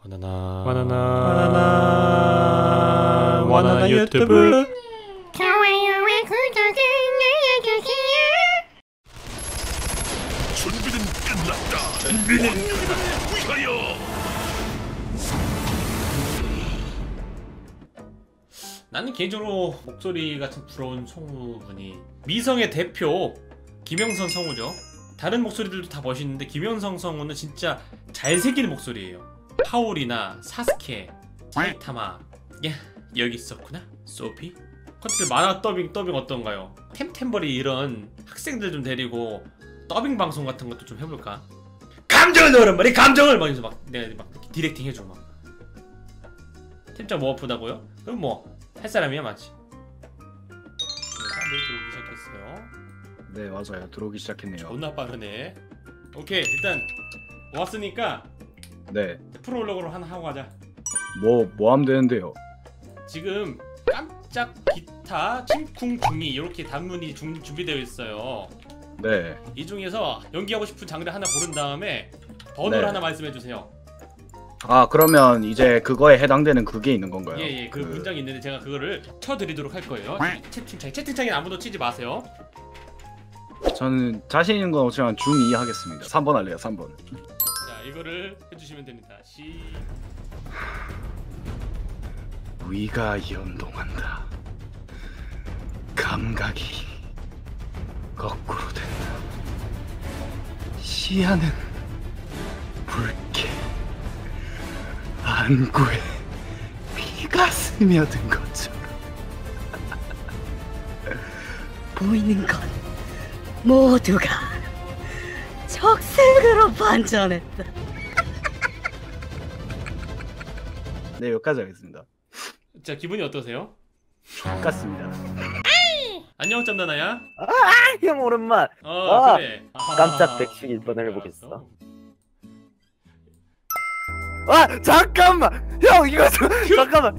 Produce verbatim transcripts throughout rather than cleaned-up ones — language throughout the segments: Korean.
바나나 바나나 바나나 바나나 유튜브 좋아요와 구독을 눌러주세요. 준비는 끝났다. 준비는 위하여. 나는 개인적으로 목소리가 참 부러운 성우분이 미성의 대표 김영선 성우죠. 다른 목소리들도 다 멋있는데 김영선 성우는 진짜 잘생긴 목소리예요. 하울이나 사스케, 사이타마. 야, 여기 있었구나 소피. 컨텐츠 만화 더빙 더빙 어떤가요? 템템버리 이런 학생들 좀 데리고 더빙 방송 같은 것도 좀 해볼까? 감정을 넣으란 말이 감정을 막 이러면서 막 내가 막 디렉팅 해줘 막. 템장 뭐 아프다고요? 그럼 뭐 할 사람이야 맞지? 네, 사람들 들어오기 시작했어요. 네 맞아요, 들어오기 시작했네요. 존나 빠르네. 오케이, 일단 왔으니까 네, 프롤로그로 하나 하고 가자. 뭐 뭐 하면 되는데요? 지금 깜짝 기타 침쿵 중이 이렇게 단문이 중, 준비되어 있어요. 네, 이 중에서 연기하고 싶은 장르 하나 고른 다음에 번호를 네. 하나 말씀해 주세요. 아 그러면 이제 그거에 해당되는 그게 있는 건가요? 예예, 그, 그 문장이 있는데 제가 그거를 쳐드리도록 할 거예요. 채팅창 채팅창에 아무도 치지 마세요. 저는 자신 있는 건 없지만 중이 하겠습니다. 삼 번 할래요, 삼 번. 자, 이거를 해주시면 됩니다. 시. 위가 연동한다. 감각이 거꾸로 된다. 시야는 붉게 안구에 피가 스며든 것처럼 보이는 건 모두가 적색으로 반전했다. 네, 여기까지 하겠습니다. 자, 기분이 어떠세요? 똑같습니다. 안녕 짬나나야. 형 오랜만. 어 아, 그래. 깜짝 백식 일 번을 해보겠어. 알았어. 아 잠깐만. 형 이거 좀 잠깐만.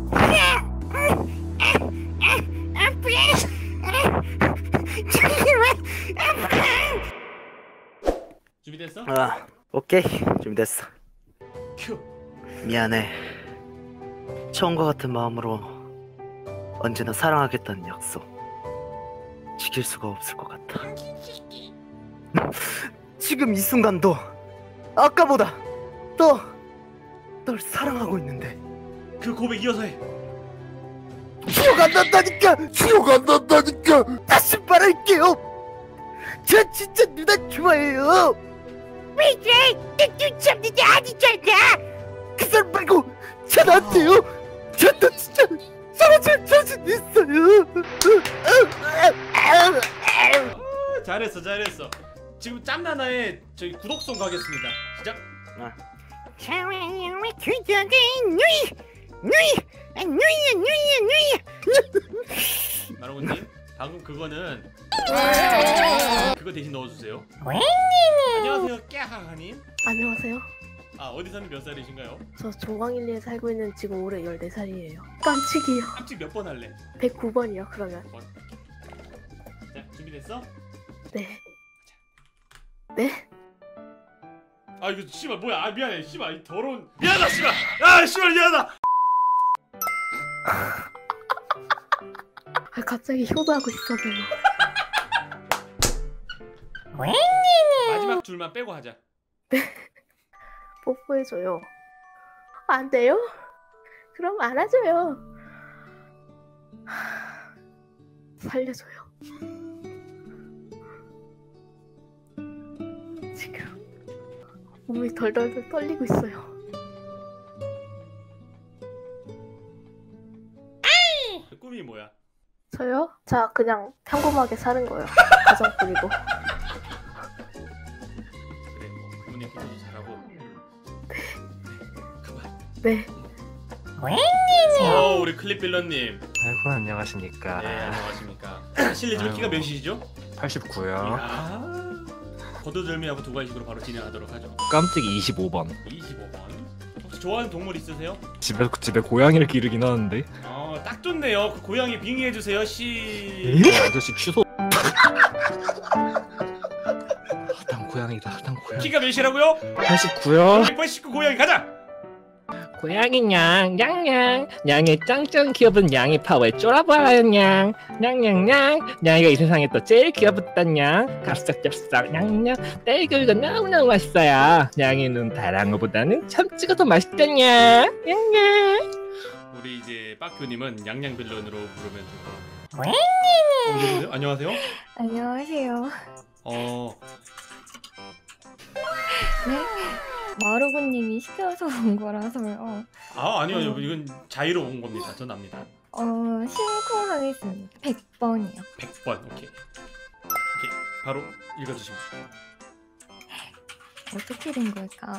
준비됐어? 아 오케이 준비됐어. 큐. 미안해. 처음과 같은 마음으로 언제나 사랑하겠다는 약속 지킬 수가 없을 것 같아. 지금 이 순간도 아까보다 더 널 사랑하고 있는데 그 고백 이어서 해. 기억 안 난다니까. 기억 안 난다니까. 다시 말할게요. 저 진짜 누나 좋아해요. 왜 그래? 내 눈치 없는 게 아니잖아. 그 사람 말고 저 나한테요. 저도 진짜 사라질 자신 있어요. 어, 잘했어 잘했어. 지금 짬나나의 저희 구독송 가겠습니다. 시작. 좋아요와 구독을 누이 누이 누이야 누이야 누이야. 마로우님 방금 그거는 그거 대신 넣어주세요. 왜? 안녕하세요 깨하하님. 안녕하세요. 아 어디 사는 몇 살이신가요? 저 종강일리에 살고 있는 지금 올해 열네 살이에요. 깜찍이요. 깜찍 몇 번 할래? 백구 번이요 그러면. 번. 자 준비됐어? 네. 네? 아 이거 씨발 뭐야? 아 미안해 씨발 이 더러운 미안하다 씨발. 아 씨발 미안하다. 아, 갑자기 효도하고 싶어서요. 마지막 줄만 빼고 하자. 뽀뽀해줘요. 안 돼요? 그럼 안아줘요. 살려줘요. 지금 몸이 덜덜덜 떨리고 있어요. 그 꿈이 뭐야? 저요? 자 그냥 평범하게 사는 거예요. 가정 꾸리고. 그래 뭐 부모님 기도도 잘하고. 네. 가만. 네. 어 우리 클립빌런님. 아이고 안녕하십니까. 네 안녕하십니까. 실례 좀 키가 몇이시죠? 팔십구요. 아 거두절미하고 두 가지식으로 바로 진행하도록 하죠. 깜찍이 이십오 번. 이십오 번. 혹시 좋아하는 동물 있으세요? 집에 집에 고양이를 기르긴 하는데. 어딱 좋네요. 그 고양이 빙의해 주세요. 시. 에? 아저씨 취소. 난 고양이다. 난 고양이. 키가 몇이라고요? 팔십구요. 백팔십구 고양이 가자. 고양이 냥 냥냥 냥의 짱짱 귀여운 냥의 파워에 쫄아봐요 냥 냥냥냥 냥이가 이 세상에 또 제일 귀여웠던 냥 갑싹잡싹 냥냥 딸기가 너무너무 맛있어요. 냥이는 다른 거보다는 참치가 더 맛있다 냥 냥냥. 우리 이제 빠큐님은 양양 빌런으로 부르면 되고. 왜? 어, 여보세요? 안녕하세요. 안녕하세요. 어, 네? 마루구님이 시켜서 온 거라서요. 아 아니요, 어. 이건 자유로 온 겁니다. 전 압니다. 어, 신고하겠습니다. 백 번이요. 백 번. 오케이. 오케이. 바로 읽어주시면. 어떻게 된 걸까?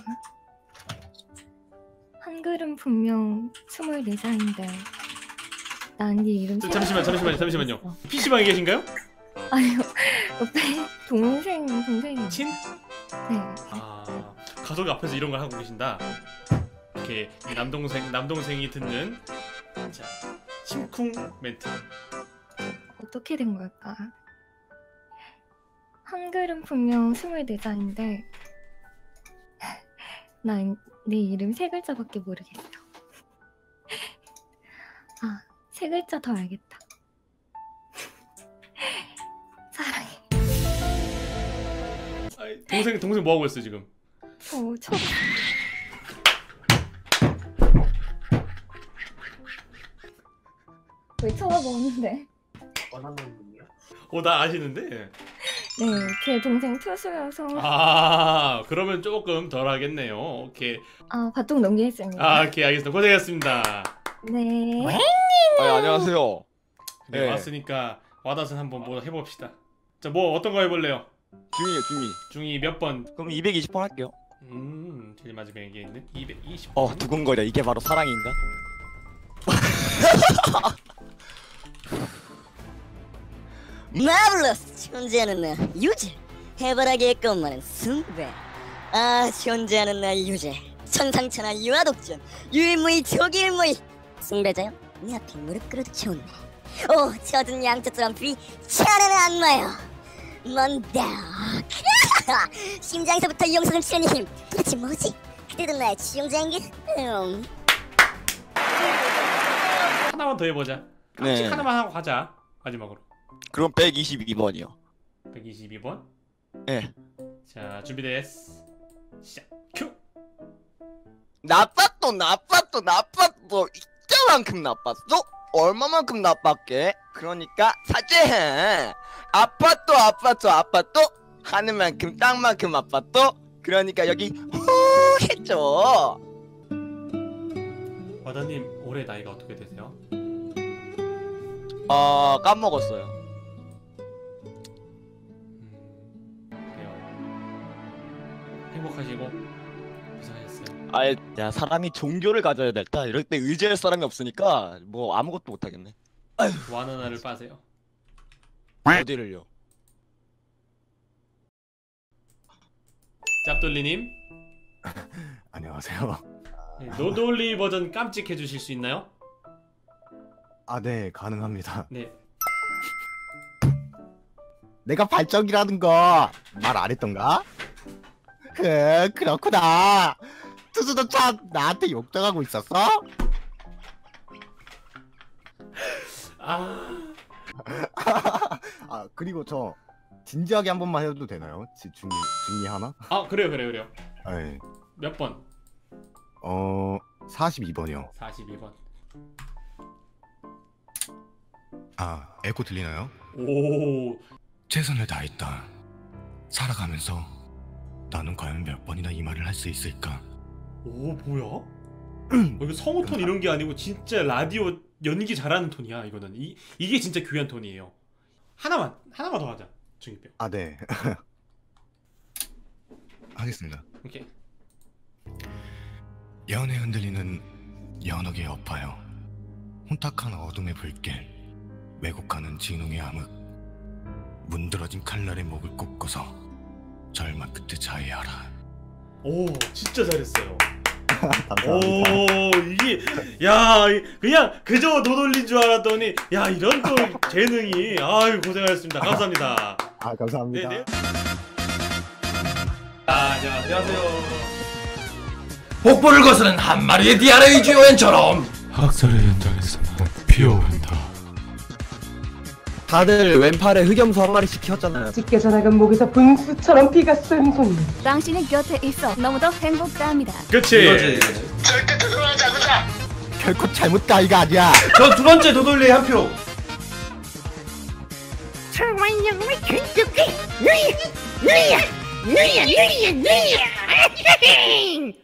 한글은 분명 스물네 살인데 난 네 이름 저, 잠시만, 잠시만요, 잠시만요. 피시방에 계신가요? 아니요. 옆에 동생, 동생이. 친? 네. 아, 가족 앞에서 이런 걸 하고 계신다. 이렇게 남동생, 남동생이 듣는 자 심쿵 멘트. 어떻게 된 걸까? 한글은 분명 스물네 살인데 난 내 이름 세 글자밖에 모르겠어. 아, 세 글자 더 알겠다. 사랑해. 아이, 동생 동생 뭐 하고 있어 지금? 어, 저. 왜 쳐다보는데? 어, 나 아시는데? 네, 제 동생 투수여서. 아, 그러면 조금 덜 하겠네요. 오케이. 아, 바통 넘기겠습니다. 아, 오케이, 알겠습니다. 고생했습니다. 네. 아, 안녕하세요. 네, 네. 왔으니까 와닷은 한번 뭐 해봅시다. 자, 뭐 어떤 거 해볼래요? 중이요, 중이. 중이 몇 번? 그럼 이백이십 번 할게요. 음, 제일 마지막에 있는 이백이십 번. 어, 두근거려. 이게 바로 사랑인가? 마블러스 존재하는 나 유재 해바라기의 꽃만은 숭배 아 존재하는 나 유재 천상천하 유아독전 유일무이 조기일무이 숭배자여 네 앞에 무릎 꿇어도 좋네 오 젖은 양쪽처럼 비 차는 악마여 뭔데 심장에서부터 용서를 치는 힘 도대체 뭐지? 그대도 나의 추종자인가? 음. 하나만 더 해보자. 깜찍 네. 하나만 하고 가자. 마지막으로. 그럼 백이십이 번이요. 백이십이 번. 네. 자, 준비됐어. 시작. 큐. 나빴어, 나빴어, 나빴어. 이때만큼 나빴어? 얼마만큼 나빴게? 그러니까 사죄해. 아팠어, 아팠어, 아팠어. 하는 만큼 땅만큼 아팠어. 그러니까 여기 후 했죠. 와다님 올해 나이가 어떻게 되세요? 어, 까먹었어요. 음, 그래요. 행복하시고 고생하셨어요. 아예 야 사람이 종교를 가져야 될까? 이럴 때 의지할 사람이 없으니까 뭐 아무것도 못 하겠네. 완 하나를 빠세요. 어디를요? 짭돌리님. 안녕하세요. 네, 노돌리 버전 깜찍 해주실 수 있나요? 아, 네, 가능합니다. 네. 내가 발정이라는 거 말 안 했던가? 그, 그렇구나. 투수도 참 나한테 욕당하고 있었어? 아, 아, 그리고 저 진지하게 한 번만 해도 되나요? 지- 중이, 중이 하나? 아 그래요, 그래요, 그래요. 네. 몇 번? 어, 사십이 번이요. 사십이 번. 아, 에코 들리나요? 오. 최선을 다했다. 살아가면서 나는 과연 몇 번이나 이 말을 할 수 있을까? 오, 뭐야? 어, 이거 성우 톤 이런 게 아니고 진짜 라디오 연기 잘하는 톤이야. 이거는 이 이게 진짜 귀한 톤이에요. 하나만 하나만 더 하자. 중이병. 아, 네. 하겠습니다. 오케이. 연에 흔들리는 연옥의 여파요. 혼탁한 어둠의 불길, 왜곡하는 진홍의 암흑, 문드러진 칼날의 목을 꺾어서 절망 끝에 자해하라. 오, 진짜 잘했어요. 감사합니다. 오, 이게 야, 그냥 그저 노돌린 줄 알았더니 야, 이런 또 재능이. 아유, 고생하셨습니다. 감사합니다. 아, 감사합니다. 네, 네. 아, 자, 안녕하세요. 폭포를 거스는 한 마리의 디아르의 쥐오엔처럼 학살의 현장에서는 피어오른다. 다들 왼팔에 흑염소 한 마리씩 키웠잖아요. 찢겨져 나간 목에서 분수처럼 피가 쏠쏠. 당신의 곁에 있어 너무도 행복합니다. 그치. 이거지. 절대 도둑하지 않는다. 결코 잘못 가이가 아니야. 저 두 번째 도돌리 한 표. 좋아요와 구독을 누이 누이야 누이야 누이야 누이야 누이야